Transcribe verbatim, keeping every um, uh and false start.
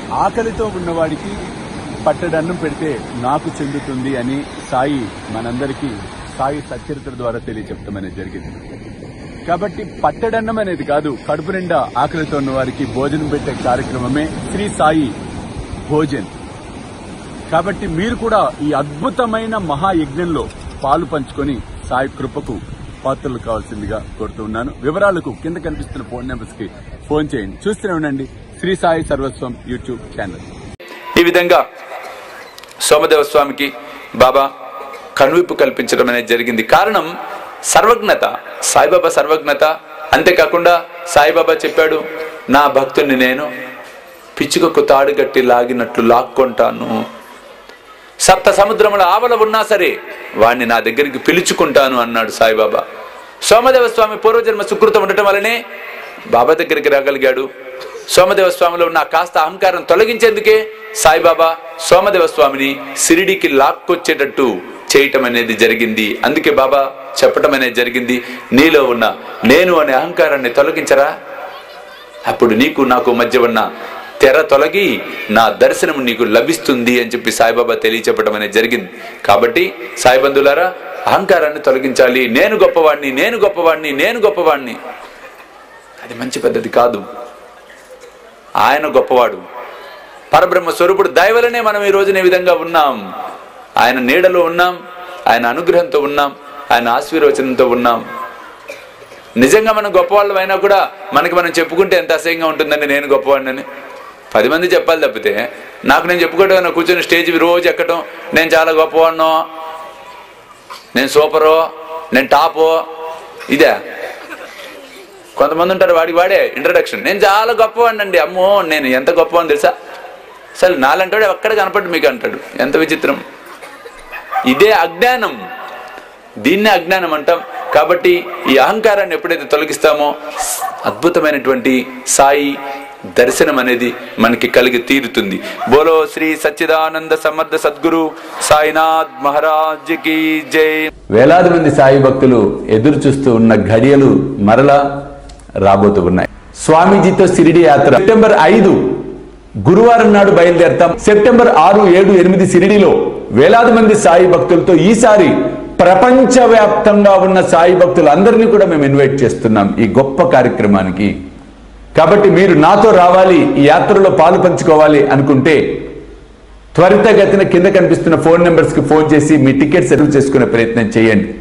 ఆకలితో ఉన్నవాడికి పట్టడన్నం పెడితే నాకు చెందుతుంది అని సాయి మనందరికీ సాయి సచ్చరిత్ర ద్వారా తెలియచెప్పడం అనేది జరిగింది. కాబట్టి పట్టడన్నం అనేది కాదు, కడుపు నిండా ఆకలితో ఉన్న వారికి భోజనం పెట్టే కార్యక్రమమే శ్రీ సాయి భోజన్. కాబట్టి మీరు కూడా ఈ అద్భుతమైన మహాయజ్ఞంలో పాలు పంచుకొని సాయి కృపకు పాత్రలు కావాల్సిందిగా కోరుతూ ఉన్నాను. వివరాలకు కింద కనిపిస్తున్న ఫోన్ నెంబర్స్ కి ఫోన్ చేయండి. చూస్తూనే ఉండండి శ్రీ సాయి సర్వస్వం యూట్యూబ్ ఛానల్. ఈ విధంగా సోమదేవ స్వామికి బాబా కనువిప్పు కల్పించడం అనేది జరిగింది. కారణం సర్వజ్ఞత, సాయిబాబా సర్వజ్ఞత. అంతేకాకుండా సాయిబాబా చెప్పాడు, నా భక్తుని నేను పిచ్చుకకు తాడుగట్టి లాగినట్లు లాక్కొంటాను. సప్త సముద్రముల ఆవల ఉన్నా సరే వాణ్ణి నా దగ్గరికి పిలుచుకుంటాను అన్నాడు సాయిబాబా. సోమదేవ స్వామి పూర్వజన్మ సుకృతం ఉండటం వల్లనే బాబా దగ్గరికి రాగలిగాడు. సోమదేవ స్వామిలో ఉన్న కాస్త అహంకారం తొలగించేందుకే సాయిబాబా సోమదేవ స్వామిని షిరిడీకి లాక్కొచ్చేటట్టు చేయటం అనేది జరిగింది. అందుకే బాబా చెప్పటం అనేది జరిగింది, నీలో ఉన్న నేను అనే అహంకారాన్ని తొలగించరా, అప్పుడు నీకు నాకు మధ్య ఉన్న తెర తొలగి నా దర్శనం నీకు లభిస్తుంది అని చెప్పి సాయిబాబా తెలియచెప్పడం అనేది జరిగింది. కాబట్టి సాయి బంధువులారా, అహంకారాన్ని తొలగించాలి. నేను గొప్పవాణ్ణి నేను గొప్పవాణ్ణి నేను గొప్పవాణ్ణి అది మంచి పద్ధతి కాదు. ఆయన గొప్పవాడు, పరబ్రహ్మ స్వరూపుడు. దయవలనే మనం ఈ రోజున ఈ విధంగా ఉన్నాం. ఆయన నీడలో ఉన్నాం, ఆయన అనుగ్రహంతో ఉన్నాం, ఆయన ఆశీర్వచనంతో ఉన్నాం. నిజంగా మనం గొప్పవాళ్ళం అయినా కూడా మనకి మనం చెప్పుకుంటే ఎంత అసహ్యంగా ఉంటుందండి నేను గొప్పవాడిని. పది మంది చెప్పాలి తప్పితే నాకు నేను చెప్పుకోవడం, కూర్చొని స్టేజ్ రోజు ఎక్కడం, నేను చాలా గొప్పవాడినో, నేను సూపరో, నేను టాపో, ఇదే. కొంతమంది ఉంటారు వాడికి వాడే ఇంట్రడక్షన్, నేను చాలా గొప్పవాడిని అండి, అమ్మో నేను ఎంత గొప్పవాడిని తెలుసా, అసలు నాలంటాడు ఎక్కడ కనపడి మీకు అంటాడు. ఎంత విచిత్రం. ఇదే అజ్ఞానం, దీన్నే అజ్ఞానం అంటాం. కాబట్టి ఈ అహంకారాన్ని ఎప్పుడైతే తొలగిస్తామో అద్భుతమైనటువంటి సాయి దర్శనం అనేది మనకి కలిగి తీరుతుంది. బోలో శ్రీ సచ్చిదానంద సమర్థ సద్గురు సాయినాథ్ మహారాజ్ కి జై. వేలాది మంది సాయి భక్తులు ఎదురు చూస్తూ ఉన్న ఘడియలు మరలా రాబోతూ ఉన్నాయి. స్వామీజీతో షిరిడి యాత్ర సెప్టెంబర్ ఐదు గురువారం నాడు బయలుదేరతాం. సెప్టెంబర్ ఆరు ఏడు ఎనిమిది షిరిడిలో వేలాది మంది సాయి భక్తులతో ఈసారి ప్రపంచవ్యాప్తంగా ఉన్న సాయి భక్తులందరినీ కూడా మేము ఇన్వైట్ చేస్తున్నాం ఈ గొప్ప కార్యక్రమానికి. కాబట్టి మీరు నాతో రావాలి, ఈ యాత్రలో పాలు పంచుకోవాలి అనుకుంటే త్వరితగతిన కింద కనిపిస్తున్న ఫోన్ నెంబర్స్ కి ఫోన్ చేసి మీ టికెట్స్ రిజర్వ్ చేసుకునే ప్రయత్నం చేయండి.